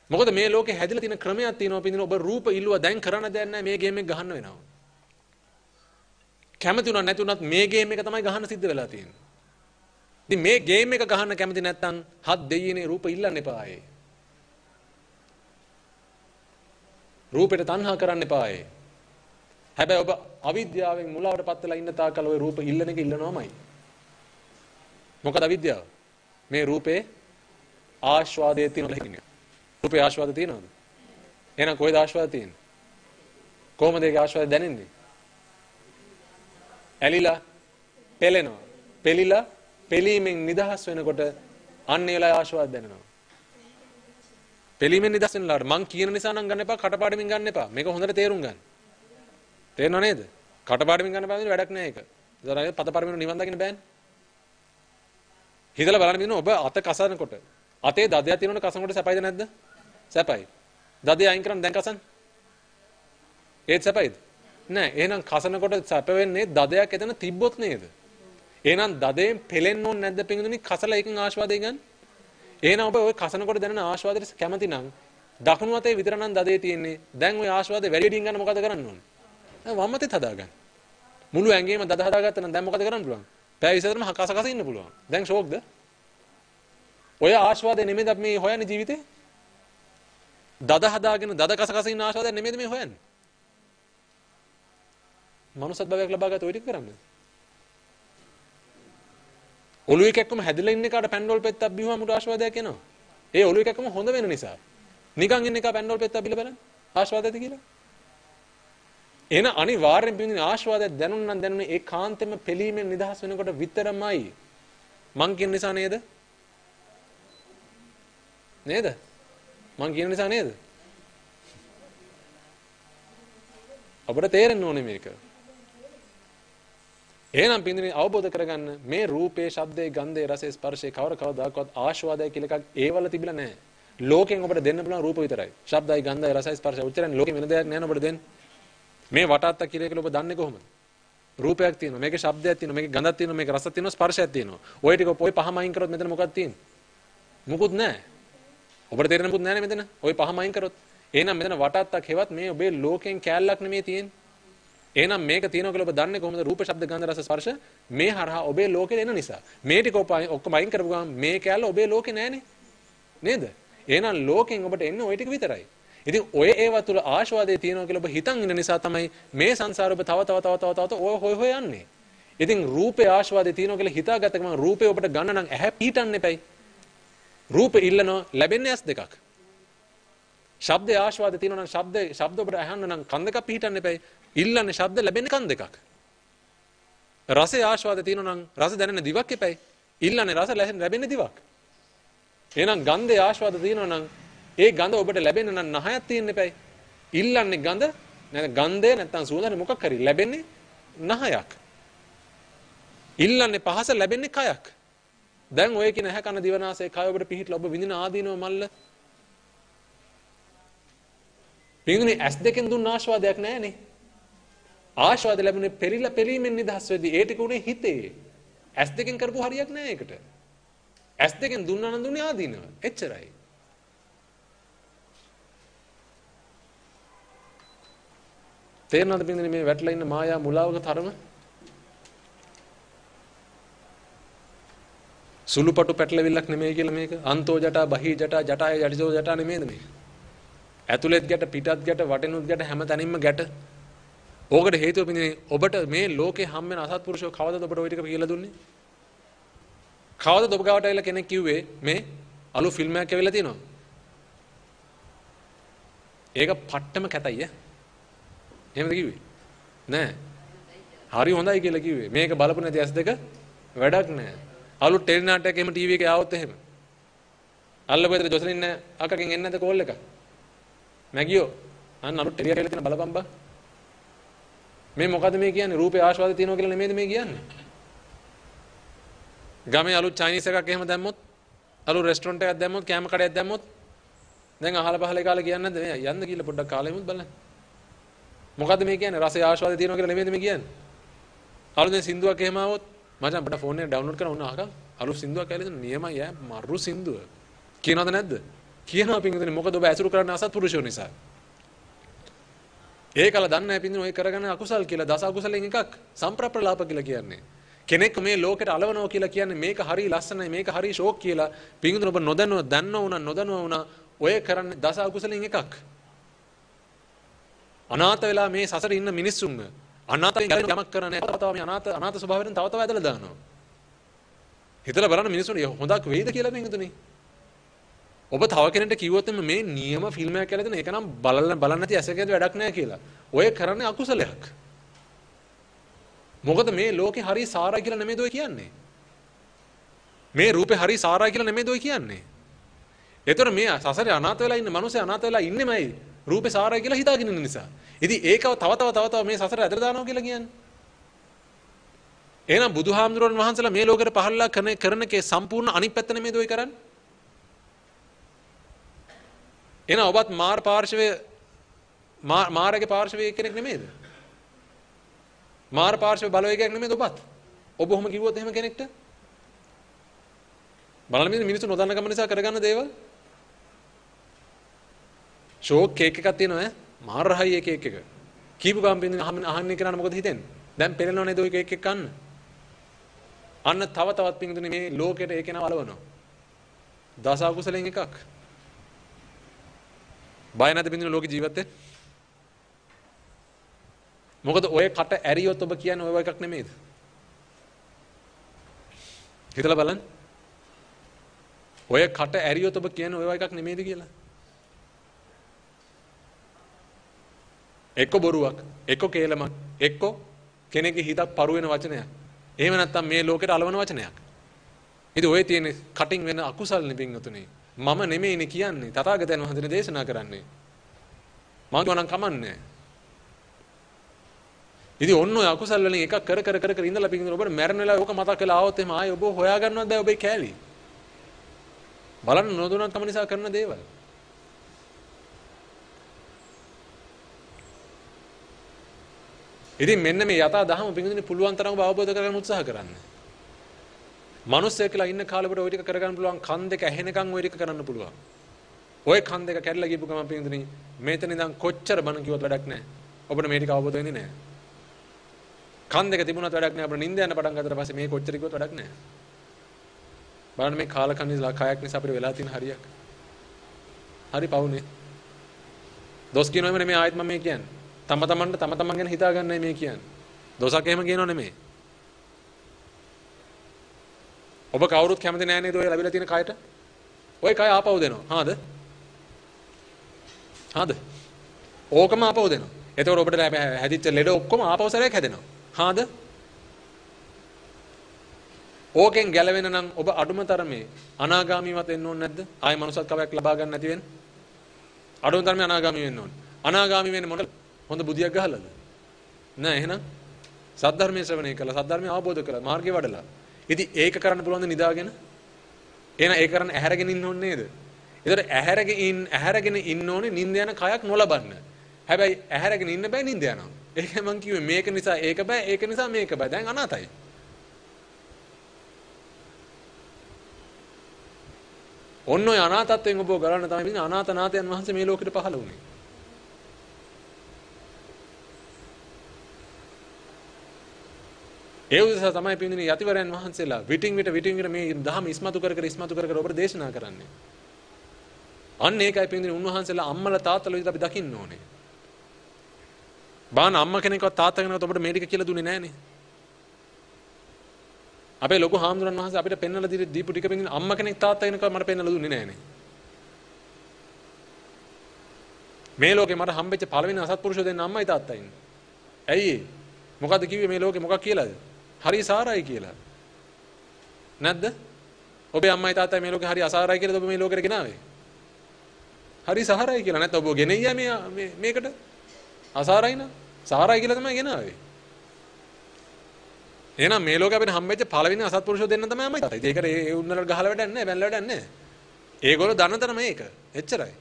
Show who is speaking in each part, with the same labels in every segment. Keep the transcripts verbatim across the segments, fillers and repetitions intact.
Speaker 1: මොකද මේ ලෝකේ හැදිලා තියෙන ක්‍රමයක් තියෙනවා පින්දින ඔබ රූප ඉල්ලුවා දැන් කරන්න දෙයක් නැහැ මේ ගේම් එක ගහන්න වෙනවා. කැමති උනත් නැති උනත් මේ ගේම් එක තමයි ගහන්න සිද්ධ වෙලා තියෙන්නේ. ඉතින් මේ ගේම් එක ගහන්න කැමති නැත්නම් හත් දෙයියනේ රූප ඉල්ලන්න එපායේ. රූපෙට තණ්හා කරන්න එපායේ. හැබැයි ඔබ අවිද්‍යාවෙන් මුලාවට පත් වෙලා ඉන්න තාක්කල් ওই රූප ඉල්ලන එක ඉල්ලනවාමයි. මොකද අවිද්‍යාව මේ රූපේ ආස්වාදයේ තියෙන ලහින්නේ. රූපේ ආස්වාද තියෙනවද? එහෙනම් කොයිද ආස්වාද තියෙන්නේ? කොහොමද ඒක ආස්වාද දැනෙන්නේ? ඇලිලා පෙලෙනවා. පෙලිලා පෙලීමෙන් නිදහස් වෙනකොට අන්න ඒ වෙලාවේ ආස්වාද දැනෙනවා. පෙලීමෙන් නිදහස් වෙනලාට මං කියන නිසා නම් ගන්න එපා කටපාඩමින් ගන්න එපා. මේක හොඳට තේරුම් ගන්න. තේරෙනව නේද? කටපාඩමින් ගන්න බෑ වැඩක් නෑ ඒක. ඒතර පතපරමිනු නිවන් දකින්න බෑනේ. හිතලා බලන්න මිනිස්සු ඔබ අත කසනකොට අතේ දදයක් තියෙනවනේ කසනකොට සැපයිද නැද්ද? සැපයි. දදේ අයින් කරන් දැන් කසන්. ඒත් සැපයිද? නෑ. එහෙනම් කසනකොට සැප වෙන්නේ දදයක් එතන තිබ්බොත් නේද? එහෙනම් දදයෙන් පෙලෙන්න ඕනේ නැද්ද පින්දුනි කසල එකෙන් ආස්වාදය ගන්න? එහෙනම් ඔබ ওই කසනකොට දැනෙන ආස්වාදයට කැමති නම් දකුණු අතේ විතර නම් දදේ තියෙන්නේ. දැන් ওই ආස්වාදේ වැඩියෙන් ගන්න මොකද කරන්න ඕනේ? වම් අතේත් හදාගන්න. මුළු ඇඟේම දද හදාගත්තා නම් දැන් මොකද කරන්න පුළුවන්? පැය විතරම කස කස ඉන්න පුළුවන්. දැන් ෂෝක්ද? ඔය ආස්වාදේ නෙමෙයිද අපි මේ හොයන්නේ ජීවිතේ? දද හදාගෙන දද කස කස ඉන්න ආස්වාදය නෙමෙයිද මේ හොයන්නේ? මනුස්සත් භවයක් ලබා ගත ඔය ටික කරන්නේ. ඔළුවේ කැක්කම හැදිලා ඉන්න එකාට පැන්ඩෝල් පෙත්තක් බිව්වම උඩ ආස්වාදයක් එනවා. ඒ ඔළුවේ කැක්කම හොඳ වෙන නිසා. නිකන් ඉන්න එකා පැන්ඩෝල් පෙත්තක් බිල බලන්න. ආස්වාදයද කියලා. එන අනිවාර්යෙන් පිටින් ආස්වාදයක් දැනුන නම් දැනුනේ ඒ කාන්තෙම පෙලීමෙන් නිදහස් වෙනකොට විතරමයි. මං කියන නිසා නේද? නේද? මං කියන නිසා නේද? අපිට තේරෙන්න ඕනේ මේක. එහෙනම් පින්දිනේ අවබෝධ කරගන්න මේ රූපේ, ශබ්දේ, ගන්ධේ, රසේ, ස්පර්ශේ කවර කවදාකවත් ආස්වාදය කියලා එකක් ඒවල තිබිලා නැහැ. ලෝකෙන් ඔබට දෙන්න පුළුවන් රූප විතරයි. ශබ්දයි, ගන්ධයි, රසයි, ස්පර්ශයි උච්චරන්නේ ලෝකෙ වෙන දෙයක් නෑ ඔබට දෙන්න. මේ වටාත්ත කියලා කියලා ඔබ දන්නේ කොහොමද? රූපයක් තියෙනවා, මේකේ ශබ්දයක් තියෙනවා, මේකේ ගඳක් තියෙනවා, මේකේ රසක් තියෙනවා, ස්පර්ශයක් තියෙනවා. ඔය ටික ඔය පහම අයින් කරොත් මෙතන මොකක්ද තියෙන්නේ? මුකුත් නැහැ. ඔබට තේරෙන්නේ මුකුත් නැහැ නේ මෙතන. ඔය පහම අයින් කරොත්. එහෙනම් මෙතන වටාත්තක් හෙවත් මේ ඔබේ ලෝකෙන් කෑල්ලක් නෙමෙයි තියෙන්නේ. එහෙනම් මේක තියෙනවා කියලා ඔබ දන්නේ කොහොමද? රූප, ශබ්ද, ගන්ධ, රස, ස්පර්ශ මේ හරහා ඔබේ ලෝකෙට එන නිසා. මේ ටික ඔක්කොම අයින් කරපු ගමන් මේ කෑල්ල ඔබේ ලෝකේ නැහනේ. නේද? එහෙනම් ලෝකෙන් ඔබට එන්නේ ওই ටික විතරයි. ඉතින් ඔය ඒවා තුල ආශාවදේ තියෙනවා කියලා ඔබ හිතන් ඉන්න නිසා තමයි මේ සංසාරේ ඔබ තව තව තව තව තව ඔය හොය හොය යන්නේ. ඉතින් රූපේ ආශාවදේ තියෙනවා කියලා හිතාගත්ත ගමන් රූපේ ඔබට ගන්න නම් ඇහැ පීටන්න එපයි. රූපේ ඉල්ලනවා ලැබෙන්නේ ඇස් දෙකක්. ශබ්දේ ආශාවදේ තියෙනවා නම් ශබ්ද ශබ්ද ඔබට අහන්න නම් කන් දෙකක් පීටන්න එපයි. ඉල්ලන්නේ ශබ්ද ලැබෙන්නේ කන් දෙකක්. රසේ ආශාවදේ තියෙනවා නම් රස දැනෙන දිවක් එපයි. ඉල්ලන්නේ රස ලැබෙන්නේ දිවක්. එහෙනම් ගන්ධේ ආශාවදේ තියෙනවා නම් ඒ ගඳ ඔබට ලැබෙන්න නම් නහයක් තියෙන්න එපයි. ඉල්ලන්නේ ගඳ නැත්නම් ගන්ධය නැත්නම් සුවඳ මොකක් හරි ලැබෙන්නේ නහයක්. ඉල්ලන්නේ පහස ලැබෙන්නේ කයක්. දැන් ඔය කියන ඇහැ කන දිවනාසය කය ඔබට පිහිටලා ඔබ විඳින ආදීනව මල්ල. පින්දුනේ ඇස් දෙකෙන් දුන්න ආශාවදයක් නැහැනේ. ආශාවද ලැබුණේ පෙරිලා පෙරීමෙන් නිදහස් වෙද්දී ඒ ටික උනේ හිතේ. ඇස් දෙකෙන් කරපු හරියක් නැහැ ඒකට. ඇස් දෙකෙන් දුන්නා නම් දුන්නේ ආදීනව. එච්චරයි. තේරෙනවද පින්දුනේ මේ වැටලා ඉන්න මායා මුලාවක තරම? සුළුපටු පැටලෙවිල්ලක් නෙමෙයි කියලා මේක. අන්තෝ ජටා බහී ජටා ජටාය යටිසෝ ජටා නෙමෙයිද මේක? ඇතුළෙත් ගැට පිටත් ගැට වටිනුත් ගැට හැම තැනින්ම ගැට. ඕකට හේතුව පින්දුනේ ඔබට මේ ලෝකේ හම් වෙන අසත්පුරුෂෝ කවදද ඔබට ওই ටික කියලා දුන්නේ? කවදද ඔබ ගාවට ඇවිල්ලා කෙනෙක් කිව්වේ මේ අලු ෆිල්ම් එකක් ඇවිල්ලා තියෙනවා. ඒක පට්ටම කැතයි ඈ. එහෙමද කිව්වේ? නෑ. හරි හොඳයි කියලා කිව්වේ. මේක බලපු නැති ඇස් දෙක වැඩක් නෑ. අලුත් ටෙලි නාටකයක් එහෙම ටීවී එකේ ආවොත් එහෙම. අල්ලපු විතර ජොසලින් නෑ අක්කගෙන් එන්නේ නැද්ද කෝල් එක? මැගියෝ අන්න අලුත් ටෙලි එකේ තියෙන බලපන් බා. මේ මොකද මේ කියන්නේ? රූපේ ආශාවද තියෙනවා කියලා නෙමෙයිද මේ කියන්නේ? ගමේ අලුත් චයිනීස් එකක් එහෙම දැම්මොත්, අලුත් රෙස්ටොරන්ට් එකක් දැම්මොත්, කෑම කඩයක් දැම්මොත් දැන් අහල පහලේ කාලේ කියන්නේ නැද්ද? මේ යන්න කියලා පොඩ්ඩක් කාලෙමුත් බලන්න. මොකද්ද මේ කියන්නේ? රසයේ ආශාවද තියෙනවා කියලා නෙමෙයිද මේ කියන්නේ? අලුතෙන් සින්දුවක් එහෙම ආවොත් මචං අපිට ෆෝන් එකේ ඩවුන්ලෝඩ් කරලා ඔන්න අහක අලුත් සින්දුවක් ඇවිල්ලා නියමයි ඈ මරු සින්දුව. කියනවද නැද්ද? කියනවා පින්විතනේ මොකද ඔබ ඇසුරු කරන්නේ අසත්පුරුෂයෝ නිසා. ඒකල දන්නේ නැහැ පින්විතනේ ඔය කරගෙන අකුසල් කියලා දස අකුසලෙන් එකක් සම්ප්‍රප්‍රලාප කියලා කියන්නේ. කෙනෙක් මේ ලෝකෙට අලවනවා කියලා කියන්නේ මේක හරි ලස්සනයි මේක හරි ෂෝක් කියලා පින්විතනේ ඔබ නොදන්නව දන්නව උනා නොදන්නව උනා ඔය කරන්නේ දස අකුසලෙන් එකක්. අනාථ වෙලා මේ සසරේ ඉන්න මිනිස්සුන්ව අනාථයෙන් යමක් කරන්නේ තව තව මේ අනාථ අනාථ ස්වභාවයෙන් තව තව ඇදලා දානවා. හිතලා බලන්න මිනිස්සුන්ට හොඳක් වෙයිද කියලා පින්විතනේ. ඔබ තව කෙනෙක්ට කිව්වොත් මේ නියම ෆිල්ම් එකක් කියලා දෙන එක නම් බලන්න බලන්න නැති ඇසකේද වැඩක් නැහැ කියලා. ඔය කරන්නේ අකුසලයක්. මොකද මේ ලෝකේ හරි සාරයි කියලා නෙමෙයිද ඔය කියන්නේ. මේ රූපේ හරි සාරයි කියලා නෙමෙයිද ඔය කියන්නේ. ඒතර මේ සසරේ අනාථ වෙලා ඉන්න මිනිස්සු අනාථ වෙලා ඉන්නෙමයි රූපේ සාරයි කියලා හිතාගෙන ඉන්න නිසා. ඉතින් ඒකව තව තව තව තව මේ සසර ඇදලා දානවා කියලා කියන්නේ. එහෙනම් බුදුහාමුදුරන් වහන්සේලා මේ ලෝකෙට පහළලා කරන කරන කේ සම්පූර්ණ අනිත් පැත්ත නෙමෙයිද ඔය කරන්නේ. එහෙනම් ඔබත් මාර් පාර්ශවයේ මාරගේ පාර්ශවයේ කෙනෙක් නෙමෙයිද? මාර් පාර්ශව බලවේගයක් නෙමෙයිද ඔබත්? ඔබ ඔහොම කිව්වොත් එහෙම කෙනෙක්ට බලන්න මේ මිනිස්සු නොදන්න කම නිසා කරගන්න දේවල්. ෂෝක් කේක් එකක් තියෙනවා ඈ මාර් රහයි කේක් එක. කීපු ගම් පින්න අහන්නේ කරන්න මොකද හිතෙන්නේ? දැන් පෙරෙනව නේද ඔය කේක් එක කන්න? අන්න තව තවත් පින්දුනේ මේ ලෝකෙට ඒක නව අලවනවා. දස අකුසලෙන් එකක්. බය නැද බින්දුන ලෝක ජීවිතේ? මොකද ඔය කට ඇරියොත් ඔබ කියන්නේ ඔය එකක් නෙමෙයිද? හිතලා බලන්න. ඔය කට ඇරියොත් ඔබ කියන්නේ ඔය එකක් නෙමෙයිද කියලා? එක්ක බොරුවක්, එක්ක කේලමක්, එක්ක කෙනෙක්ගේ හිතක් පරු වෙන වචනයක්. එහෙම නැත්නම් මේ ලෝකෙට අලවන වචනයක්. ඉතින් ඔය තියෙන කටින් වෙන අකුසල් නිපින්තුනේ. මම නෙමෙයිනේ කියන්නේ තථාගතයන් වහන්සේ දේශනා කරන්නේ. මම ගණන් කමන්නේ. ඉතින් ඔන්න ඔය අකුසල් වලින් එකක් කර කර කර කර ඉඳලා පිටින් ඔබට මැරෙන වෙලාවේ ඕක මතක් වෙලා ආවොත් එහෙම ආයේ ඔබ හොයා ගන්නවත් බෑ ඔබේ කෑලි. බලන්න නොදුනන් කම නිසා කරන දේවල්. ඉතින් මෙන්න මේ යථා දහම පිටින් පුළුවන් තරම් ඔබ අවබෝධ කරගන්න උත්සාහ කරන්න. මිනිස්සෙක් කියලා ඉන්න කාලෙකට ওই ටික කරගන්න පුළුවන් කන් දෙක ඇහෙනකන් ওই ටික කරන්න පුළුවන්. ওই කන් දෙක කැඩලා ගිහපු ගමන් පින්දුනි මේතන ඉඳන් කොච්චර බණ කිව්වත් වැඩක් නැහැ. ඔබට මේ ටික අවබෝධ වෙන්නේ නැහැ. කන් දෙක තිබුණත් වැඩක් නැහැ. අපිට නිින්ද යන පටන් ගත්තට පස්සේ මේ කොච්චර කිව්වත් වැඩක් නැහැ. බලන්න මේ කාලකන්ණි කයක් නිසා අපිට වෙලා තියෙන හරියක්. හරි පවුනේ. දොස් කියනවම නෙමෙයි ආයෙත් මම මේ කියන්නේ. තම තමන්ට තම තමන් ගැන හිතා ගන්නයි මේ කියන්නේ. දොසක් එහෙම කියනව නෙමෙයි. ඔබ කවුරුත් කැමති නෑ නේද ඔය ලැබිලා තියෙන කයට? ඔය කය ආපහු දෙනවා. හාද? හාද? ඕකම ආපහු දෙනවා. එතකොට ඔබට හැදිච්ච ලෙඩ ඔක්කොම ආපහු සැරයක් හැදෙනවා. හාද? ඕකෙන් ගැලවෙන්න නම් ඔබ අඩුම තරමේ අනාගාමීවත් වෙන්න ඕනේ නැද්ද? ආයෙ මනුස්සත්වයක් ලබා ගන්න නැති වෙන්න. අඩුම තරමේ අනාගාමී වෙන්න ඕනේ. අනාගාමී වෙන්නේ මොකද? හොඳ බුදියක් ගහලාද? නෑ එහෙනම් සද්ධර්මයේ ශ්‍රවණය කළා, සද්ධර්මය අවබෝධ කළා, මාර්ගේ වඩලා. ඉතින් ඒක කරන්න පුළුවන් ද නිදාගෙන? එහෙනම් ඒක කරන්න ඇහැරගෙන ඉන්න ඕනේ නේද? ඒතර ඇහැරගෙන ඉන්න ඇහැරගෙන ඉන්න ඕනේ නිින්ද යන කයක් නොලබන්න. හැබැයි ඇහැරගෙන ඉන්න බෑ නිින්ද යනවා. ඒකයි මං කිව්වේ මේක නිසා ඒක බෑ, ඒක නිසා මේක බෑ. දැන් අනාතයි. ඔන්න ඔය අනාතත්වයෙන් ඔබ ගලන්න තමයි මේ අනාතනාතයන් වහන්සේ මේ ලෝකෙට පහළ වුණේ. ඒ උදෙසා තමයි පින්දිනේ යතිවරයන් වහන්සේලා විටින් විට විටින් විට මේ දහම ඉස්මතු කර කර ඉස්මතු කර කර ඔබට දේශනා කරන්නේ. අන්න ඒකයි පින්දිනේ උන්වහන්සේලා අම්මලා තාත්තලා විදිහට අපි දකින්න ඕනේ. බාන අම්මා කෙනෙක්වත් තාත්තා කෙනෙක්වත් ඔබට මේ ටික කියලා දුන්නේ නැහනේ. අපේ ලොකු හාමුදුරන් වහන්සේ අපිට පෙන්වලා දීපු ටික පින්දිනේ අම්මා කෙනෙක් තාත්තා කෙනෙක්වත් මට පෙන්වලා දුන්නේ නැහනේ. මේ ලෝකේ මට හම්බෙච්ච පළවෙනි අසත්පුරුෂය දෙන්න අම්මයි තාත්තයිනේ. ඇයි ඒ? මොකද්ද කිව්වේ මේ ලෝකේ මොකක් කියලාද? හරි සාරයි කියලා. නැද්ද? ඔබේ අම්මයි තාත්තයි මේ ලෝකේ හරි අසාරයි කියලාද ඔබ මේ ලෝකෙට ගෙනාවේ? හරි සාරයි කියලා. නැත්නම් ඔබ ගෙනෙයියා මේ මේකට? අසාරයි නා. සාරයි කියලා තමයි ගෙනාවේ. එහෙනම් මේ ලෝකේ අපිට හම්බෙච්ච පළවෙනි අසත්පුරුෂය දෙන්න තමයි අම්මයි තාත්තයි. ඒකට ඒ උන්නලට ගහලා වැඩක් නැහැ, බැලලා වැඩක් නැහැ. ඒගොල්ලෝ දන්න තරම මේක. එච්චරයි.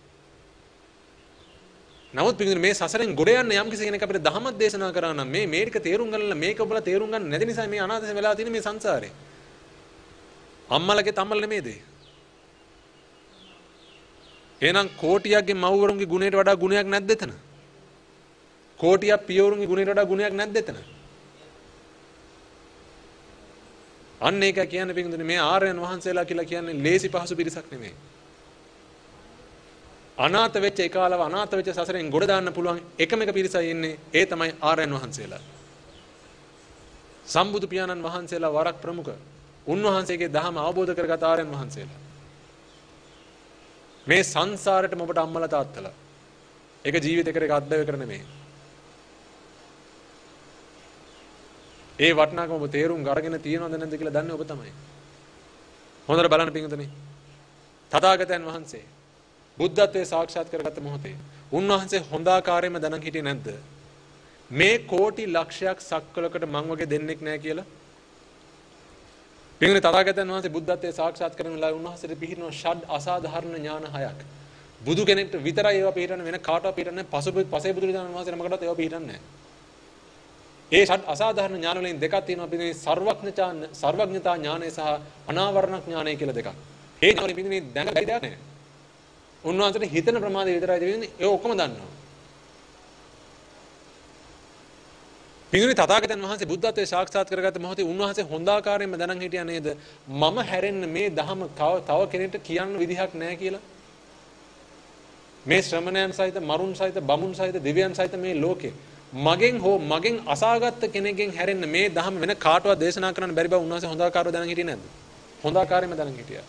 Speaker 1: නමුත් පිටින් මේ සසරෙන් ගොඩ යන්න යම් කිසි කෙනෙක් අපිට දහමක් දේශනා කරා නම් මේ මේක තේරුම් ගන්නලා මේක ඔබලා තේරුම් ගන්න නැති නිසා මේ අනාථ වෙලා තියෙන මේ සංසාරේ. අම්මලගේ තම්මල නෙමේද? එහෙනම් කෝටියක්ගේ මව්වරුන්ගේ ගුණයට වඩා ගුණයක් නැද්ද එතන? කෝටියක් පියවරුන්ගේ ගුණයට වඩා ගුණයක් නැද්ද එතන? අන්න ඒක කියන්නේ පිටුදුනේ මේ ආර්යයන් වහන්සේලා කියලා කියන්නේ ලේසි පහසු පිරිසක් නෙමෙයි. අනාථ වෙච්ච ඒකාලව අනාථ වෙච්ච සසරෙන් ගොඩ දාන්න පුළුවන් එකම එක පිරිසයි ඉන්නේ. ඒ තමයි ආර්යයන් වහන්සේලා. සම්බුදු පියාණන් වහන්සේලා වරක් ප්‍රමුඛ. උන්වහන්සේගේ ධර්ම අවබෝධ කරගත් ආර්යයන් වහන්සේලා. මේ සංසාරෙට ඔබට අම්මලා තාත්තලා. ඒක ජීවිතේකට එක අත්දැක කර නෙමෙයි. ඒ වටිනාකම ඔබ තේරුම් අරගෙන තියනවද නැද්ද කියලා දන්නේ ඔබ තමයි. හොඳට බලන්න පිටුතුනි. තථාගතයන් වහන්සේ බුද්ධත්වයේ සාක්ෂාත් කරගත්ත මොහොතේ උන්වහන්සේ හොඳාකාරයෙන්ම දැනන් හිටියේ නැද්ද? මේ කෝටි ලක්ෂයක් සක්වලකට මං වගේ දෙන්නෙක් නැහැ කියලා. පිටුතුනි තථාගතයන් වහන්සේ බුද්ධත්වයේ සාක්ෂාත් කරන වෙලාවේ උන්වහන්සේට පිහිටන ෂඩ් අසාධාරණ ඥාන හයක්. බුදු කෙනෙක්ට විතරයි ඒවා පිහිටන වෙන කාටවත් පිහිටන්නේ නැහැ. පසු පසේ බුදුරජාණන් වහන්සේ නමකටවත් ඒවා පිහිටන්නේ නැහැ. ඒ ෂඩ් අසාධාරණ ඥාන වලින් දෙකක් තියෙනවා පිටුනේ සර්වඥතා සර්වඥතා ඥානය සහ අනාවරණ ඥානය කියලා දෙකක්. ඒ ඥාන වලින් පිටුනේ දැන බැරි දෙයක් නැහැ. උන්වහන්සේට හිතන ප්‍රමාදය විතරයි තියෙන්නේ. ඒ ඔක්කොම දන්නවා. පිටුනේ තථාගතයන් වහන්සේ බුද්ධත්වයේ සාක්ෂාත් කරගත්ත මොහොතේ උන්වහන්සේ හොඳාකාරයෙන්ම දැනන් හිටියා නේද? මම හැරෙන්න මේ ධහම තව කෙනෙක්ට කියන්න විදිහක් නැහැ කියලා. මේ ශ්‍රමණයන් සහිත මරුන් සහිත බමුන් සහිත දෙවියන් සහිත මේ ලෝකේ මගෙන් හෝ මගෙන් අසාගත්ත කෙනෙක්ගෙන් හැරෙන්න මේ ධහම වෙන කාටවත් දේශනා කරන්න බැරි බව උන්වහන්සේ හොඳාකාරව දැනන් හිටියේ නැද්ද? හොඳාකාරයෙන්ම දැනන් හිටියා.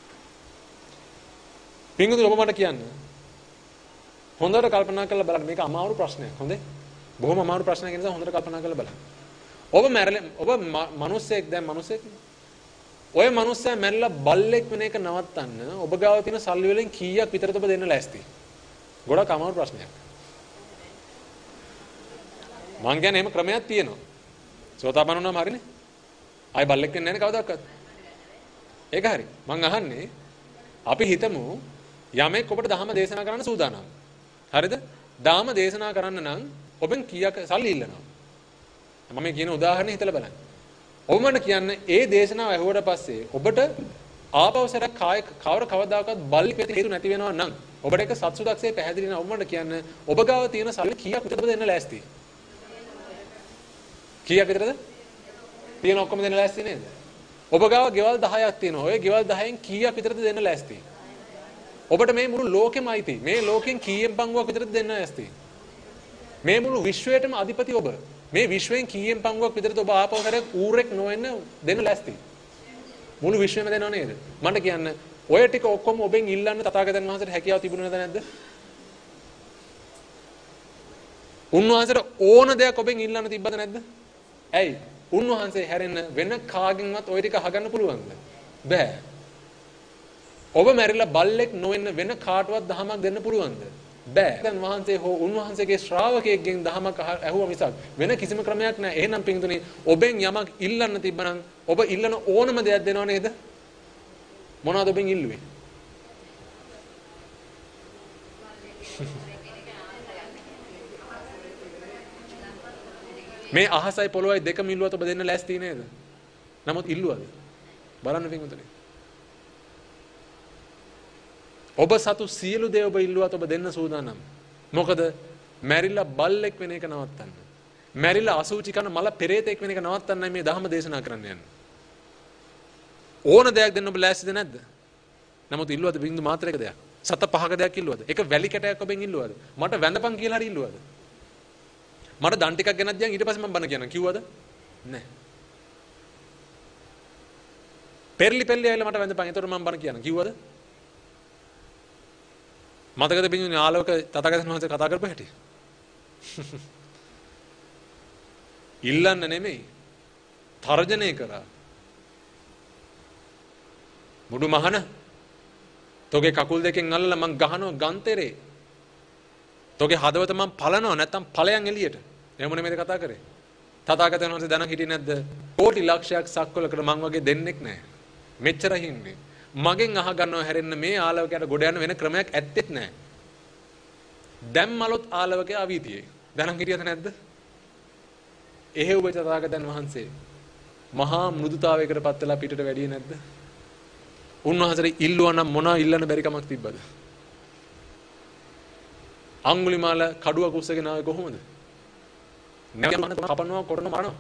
Speaker 1: පින්වතුනි ඔබ මට කියන්න. හොඳට කල්පනා කරලා බලන්න මේක අමාරු ප්‍රශ්නයක්. හොඳේ? බොහොම අමාරු ප්‍රශ්නයක් නිසා හොඳට කල්පනා කරලා බලන්න. ඔබ මැරෙලා ඔබ මිනිස්සෙක් දැන් මිනිස්සෙක්. ඔය මිනිස්සයා මැරිලා බල්ලෙක් වෙන එක නවත්තන්න ඔබ ගාව තියෙන සල්ලි වලින් කීයක් විතරද ඔබ දෙන්න ලෑස්ති? ගොඩක් අමාරු ප්‍රශ්නයක්. මං කියන්නේ එහෙම ක්‍රමයක් තියෙනවා. සෝතාපන්න වුණාම හරිනේ. ආයි බල්ලෙක් වෙන්නේ නැහැ නේ කවදාවත්. ඒක හරි. මං අහන්නේ අපි හිතමු යමෙක් ඔබට ධර්ම දේශනා කරන්න සූදානම්. හරිද? ධර්ම දේශනා කරන්න නම් ඔබෙන් කීයක් සල්ලි ඉල්ලනවා. මම කියන උදාහරණය හිතලා බලන්න. ඔබ මට කියන්නේ ඒ දේශනාව ඇහුවට පස්සේ ඔබට ආපෞසර කාය කවර කවදාකවත් බල්ලෙක් වෙත හේතු නැති වෙනවා නම් ඔබට ඒක සත්සුදක්සේ පැහැදිලි නම් ඔබ මට කියන්නේ ඔබ ගාව තියෙන සල්ලි කීයක් විතරද දෙන්න ලෑස්ති? කීයක් විතරද? තියෙන ඔක්කොම දෙන්න ලෑස්ති නේද? ඔබ ගාව ගෙවල් දහයක් තියෙනවා. ඔය ගෙවල් දහයෙන් කීයක් විතරද දෙන්න ලෑස්ති? ඔබට මේ මුළු ලෝකෙම අයිති. මේ ලෝකෙන් කීයෙන් පංගුවක් විතරද දෙන්න ලෑස්ති? මේ මුළු විශ්වයටම අධිපති ඔබ. මේ විශ්වයෙන් කීයෙන් පංගුවක් විතරද ඔබ ආපෞසරයක් ඌරෙක් නොවෙන්න දෙන්න ලෑස්ති? මුළු විශ්වෙම දෙනව නේද? මට කියන්න ඔය ටික ඔක්කොම ඔබෙන් ඉල්ලන්න තථාගතයන් වහන්සේට හැකියාව තිබුණේ නැද්ද? උන්වහන්සේට ඕන දෙයක් ඔබෙන් ඉල්ලන්න තිබ්බද නැද්ද? ඇයි? උන්වහන්සේ හැරෙන්න වෙන කාගෙන්වත් ওই ටික අහගන්න පුළුවන්ද? බෑ. ඔබ මැරිලා බල්ලෙක් නොවෙන්න වෙන කාටවත් දහමක් දෙන්න පුළුවන්ද? බෑ. දැන් වහන්සේ හෝ උන්වහන්සේගේ ශ්‍රාවකයෙක්ගෙන් දහමක් ඇහුවා මිසක් වෙන කිසිම ක්‍රමයක් නැහැ. එහෙනම් පින්තුනි ඔබෙන් යමක් ඉල්ලන්න තිබ්බනම් ඔබ ඉල්ලන ඕනම දෙයක් දෙනව නේද? මොනවද ඔබෙන් ඉල්ලුවේ? මේ අහසයි පොළොවයි දෙකම ඉල්ලුවත් ඔබ දෙන්න ලෑස්ති නේද? නමුත් ඉල්ලුවද? බලන්න පින්වතුනි. ඔබ සතු සියලු දේ ඔබ ඉල්ලුවත් ඔබ දෙන්න සූදානම්. මොකද මැරිලා බල්ලෙක් වෙන එක නවත්තන්න. මැරිලා අසුචි කරන මල පෙරේතෙක් වෙන එක නවත්තන්නයි මේ ධර්ම දේශනා කරන්න යන්නේ. ඕන දෙයක් දෙන්න ඔබ ලෑස්තිද නැද්ද? නමුත් ඉල්ලුවද බින්දු මාත්‍රයක දෙයක්? සත පහක දෙයක් ඉල්ලුවද? එක වැලි කැටයක් ඔබෙන් ඉල්ලුවද? මට වැඳපන් කියලා හරි ඉල්ලුවද? මට දන් ටිකක් ගෙනත් දියන් ඊට පස්සේ මම බන කියනවා කිව්වද? නැහැ. පෙරලි පෙරලි ඇවිල්ලා මට වැඳපන්. එතකොට මම බන කියනවා කිව්වද? මතකද බින්දුනේ ආලෝක තථාගතයන් වහන්සේ කතා කරපු හැටි? ඉල්ලන්න නෙමෙයි තර්ජනය කරා. මුඩු මහන තෝගේ කකුල් දෙකෙන් අල්ලලා මං ගහනවා ගන්තරේ. තෝගේ හදවත මං පලනවා නැත්තම් ඵලයන් එළියට. එහෙම නෙමෙයිද කතා කරේ? තථාගතයන් වහන්සේ දැනන් හිටියේ නැද්ද? කෝටි ලක්ෂයක් සක්වලකට මං වගේ දෙන්නෙක් නැහැ. මෙච්චර හින්නේ. මගෙන් අහ ගන්නව හැරෙන්න මේ ආලවකයට ගොඩ යන වෙන ක්‍රමයක් ඇත්තෙත් නැහැ. දැම්මලොත් ආලවකේ අවීතියේ. දැනන් හිටියද නැද්ද? එහෙව් වෙච්ච තථාගතයන් වහන්සේ මහා මෘදුතාවයකට පත් වෙලා පිටට වැඩියේ නැද්ද? උන්වහන්සේට ඉල්ලුවා නම් මොනවා ඉල්ලන්න බැරි කමක් තිබ්බද? අඟුලිමාල කඩුව කුස්සගෙන ආවේ කොහොමද? නැවත මන කපනවා කොටනවා මරනවා.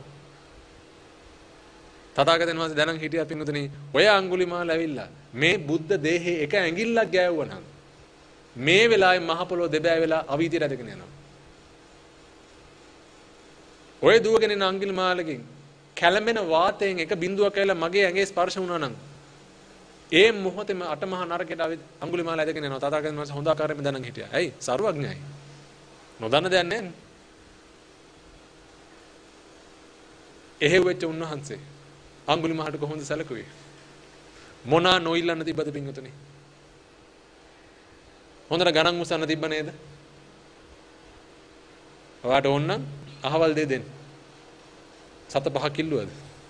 Speaker 1: තථාගතයන් වහන්සේ දැනන් හිටියා පින්වතුනි ඔය අඟුලිමාල ඇවිල්ලා මේ බුද්ධ දේහේ එක ඇඟිල්ලක් ගෑවුවා නම් මේ වෙලාවේ මහ පොළොව දෙබෑ වෙලා අවීතියට ඇදගෙන යනවා. ඔය දුවගෙන යන අඟුලිමාලගෙන් කැළඹෙන වාතයෙන් එක බිඳුවක් ඇවිල්ලා මගේ ඇඟේ ස්පර්ශ වුණා නම් ඒ මොහොතේම අටමහා නරකයට අඟුලිමාල ඇදගෙන යනවා. තථාගතයන් වහන්සේ හොඳ ආකාරයෙන්ම දැනන් හිටියා. ඇයි? සර්වඥයි. නොදන්න දෙයක් නැහැ. එහෙව් වෙච්ච උන්වහන්සේ අඟුලිමාලට කොහොමද සැලකුවේ? මොනා නොඉල්ලන්න තිබ්බද පින්වතුනි? හොඳට ගණන් උස්සන්න තිබ්බ නේද? ඔයාට ඕන නම් අහවල් දෙය දෙන්න. සත පහක් කිල්ලුවද?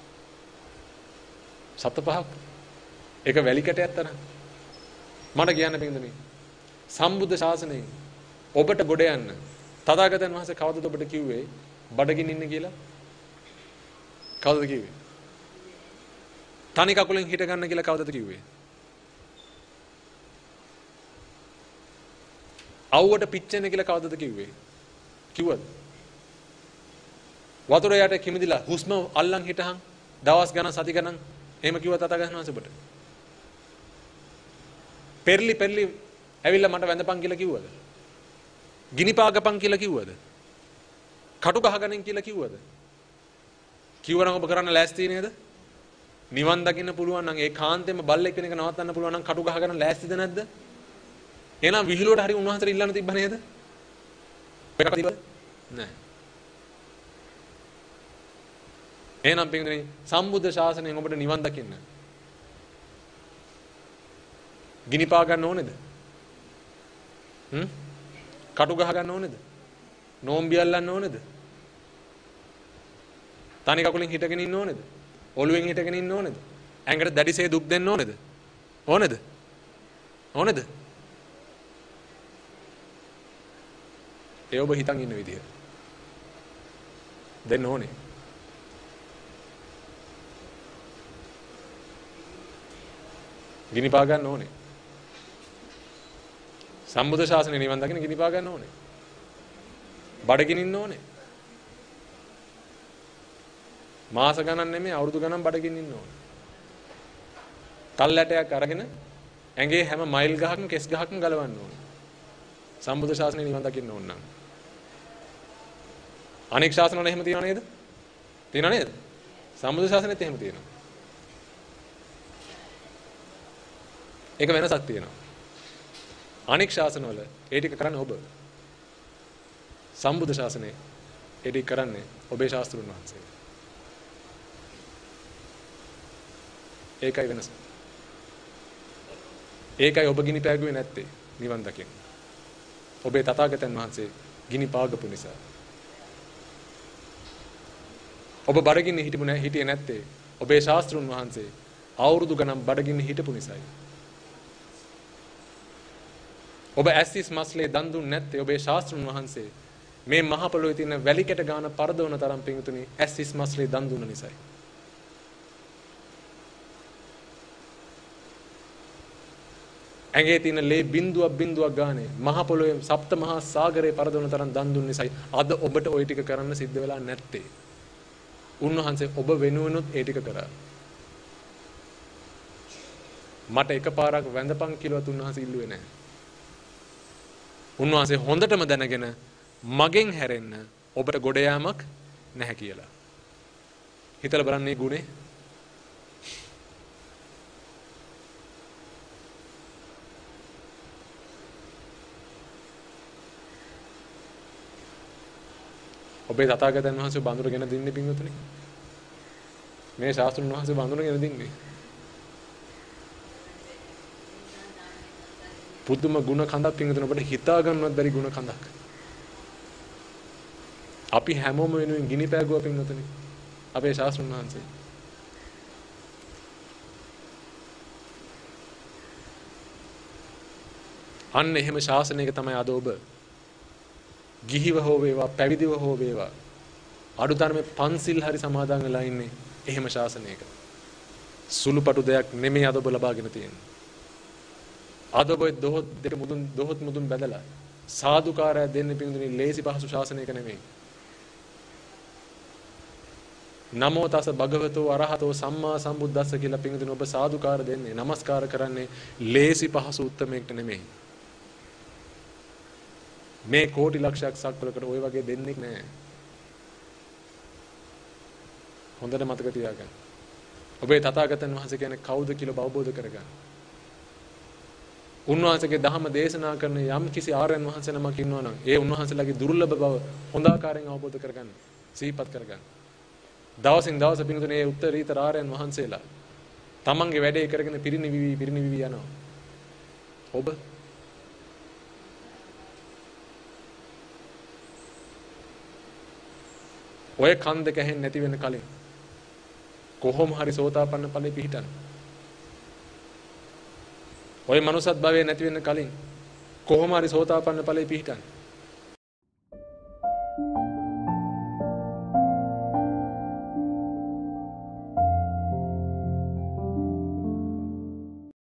Speaker 1: සත පහක් එක වැලි කැටයක් තරම්. මට කියන්න පින්වතුනි සම්බුද්ධ ශාසනයෙන් ඔබට ගොඩ යන්න තථාගතයන් වහන්සේ කවදද ඔබට කිව්වේ බඩගින්න ඉන්න කියලා? කවදද කිව්වේ? තනි කකුලෙන් හිට ගන්න කියලා කවදද කිව්වේ? අවුවට පිච්චෙන්න කියලා කවදද කිව්වේ? කිව්වද? වතුර යට කිමිදිලා හුස්ම අල්ලන් හිටහන් දවස් ගණන් සති ගණන් එහෙම කිව්වා තථාගතයන් වහන්සේ ඔබට. පෙරලි පෙරලි ඇවිල්ලා මට වැඳපන් කියලා කිව්වද? ගිනි පාගපන් කියලා කිව්වද? කටු ගහගනින් කියලා කිව්වද? කිව්වනම් ඔබ කරන්න ලෑස්ති නේද? නිවන් දකින්න පුළුවන් නම් ඒ කාන්තේම බල්ලෙක් වෙන එක නවත්තන්න පුළුවන් නම් කටු ගහගෙන ලෑස්තිද නැද්ද? එහෙනම් විහිළුවට හරි උන්වහන්සේට ඉල්ලන්න තිබ්බ නේද? ඔය කතා තිබ්බද? නැහැ. එහෙනම් පින්වතුනි සම්බුද්ධ ශාසනයෙන් ඔබට නිවන් දකින්න ගිනි පා ගන්න ඕනේද? හ්ම්? කටු ගහ ගන්න ඕනේද? නෝම්බි අල්ලන්න ඕනේද? තනි කකුලෙන් හිටගෙන ඉන්න ඕනේද? ඔළුවෙන් හිටගෙන ඉන්න ඕනේද? ඇඟට දැඩිසේ දුක් දෙන්න ඕනේද? ඕනේද? ඕනේද? ඒ ඔබ හිතන් ඉන්න විදිය. දෙන්න ඕනේ. ගිනි පා ගන්න ඕනේ. සම්බුද්ධ ශාසනය නිවන් දකින්න ගිනි පා ගන්න ඕනේ. බඩගිනින්න ඉන්න ඕනේ. මාස ගණන් නෙමෙයි අවුරුදු ගණන් බඩගින්න ඉන්න ඕනේ. කල්ැටයක් අරගෙන ඇඟේ හැම මයිල් ගහක්ම කෙස් ගහක්ම ගලවන්න ඕනේ. සම්බුද්ධ ශාසනය නිවන් දකින්න ඕන නම්. අනෙක් ශාසන වල එහෙම තියනව නේද? තියනව නේද? සම්බුද්ධ ශාසනයත් එහෙම තියෙනවා. ඒක වෙනසක් තියෙනවා. අනෙක් ශාසන වල ඒ ටික කරන්නේ ඔබ. සම්බුද්ධ ශාසනයේ ඒ ටික කරන්නේ ඔබේ ශාස්ත්‍රුන් වහන්සේ. ඒකයි වෙනස. ඒකයි ඔබ ගිනි පෑගුවේ නැත්තේ නිවන් දකින්න. ඔබේ තථාගතයන් වහන්සේ ගිනි පාගපු නිසා. ඔබ බඩගින්න හිටපු නැහැ හිටියේ නැත්තේ ඔබේ ශාස්ත්‍රුන් වහන්සේ අවුරුදු ගණන් බඩගින්න හිටපු නිසායි. ඔබ ඇස්සිස් මස්ලේ දන් දුන්නේ නැත්තේ ඔබේ ශාස්ත්‍රුන් වහන්සේ මේ මහ පොළොවේ තියෙන වැලි කැට ගාන පරදවන තරම් පිංගුතුනි ඇස්සිස් මස්ලේ දන් දුන්න නිසායි. ඇඟේ තියෙන ලේ බිඳුවක් බිඳුවක් ගානේ මහ පොළොවේ සප්ත මහා සාගරේ පරදවන තරම් දන් දුන්න නිසායි අද ඔබට ওই ටික කරන්න සිද්ධ වෙලා නැත්තේ. උන්වහන්සේ ඔබ වෙනුවෙනුත් ඒ ටික කරා. මට එකපාරක් වැඳපන් කියලාත් උන්වහන්සේ ඉල්ලුවේ නැහැ. උන්වහන්සේ හොඳටම දැනගෙන මගෙන් හැරෙන්න ඔබට ගොඩ යාමක් නැහැ කියලා. හිතලා බලන්න මේ ගුණේ. ඔබේ තථාගතයන් වහන්සේ බඳුරගෙන දින්නේ පින්වතුනි. මේ ශාස්ත්‍රුන් වහන්සේ බඳුරගෙන දින්නේ. පුදුම ගුණ කඳක් පින්වතුනි ඔබට හිතා ගන්නවත් බැරි ගුණ කඳක්. අපි හැමෝම වෙනුවෙන් ගිනි පෑගුවා පින්වතුනි. අපේ ශාස්ත්‍රුන් වහන්සේ. අන්න එහෙම ශාසනයක තමයි අද ඔබ ගිහිව හෝ වේවා පැවිදිව හෝ වේවා අඩුතරමේ පන්සිල් හරි සමාදන් වෙලා ඉන්නේ එහෙම ශාසනයක. සුළුපටු දෙයක් නෙමෙයි අද ඔබ ලබාගෙන තියෙන්නේ. අද ඔබ දොහොත් දෙක මුදුන් දොහොත් මුදුන් බැදලා සාදුකාරය දෙන්නේ පින්දුනි ලේසි පහසු ශාසනයක නෙමෙයි. නමෝ තස් භගවතෝ අරහතෝ සම්මා සම්බුද්දස්ස කියලා පින්දුනි ඔබ සාදුකාර දෙන්නේ নমස්කාර කරන්නේ ලේසි පහසු උත්තමයකට නෙමෙයි. මේ කෝටි ලක්ෂයක් සක්වලකට ওই වගේ දෙන්නේ නැහැ. හොඳට මතක තියාගන්න. ඔබේ තථාගතයන් වහන්සේ කියන්නේ කවුද කියලා අවබෝධ කරගන්න. උන්වහන්සේගේ ධර්ම දේශනා කරන යම් කිසි ආර්යයන් වහන්සේ නමක් ඉන්නවා නම් ඒ උන්වහන්සේලාගේ දුර්ලභ බව හොඳ ආකාරයෙන් අවබෝධ කරගන්න. සිහිපත් කරගන්න. දවසින් දවස පින්තුනේ මේ උත්තරීතර ආර්යයන් වහන්සේලා තමන්ගේ වැඩේ කරගෙන පිරිනිවිවි පිරිනිවිවි යනවා. ඔබ ඔය කන් දෙක ඇහෙන්නේ නැති වෙන කලින් කොහොම හරි සෝතාපන්න ඵලෙ පිහිටන්න. ඔය මනුසත් භවයේ නැති වෙන කලින් කොහොම හරි සෝතාපන්න ඵලෙ පිහිටන්න.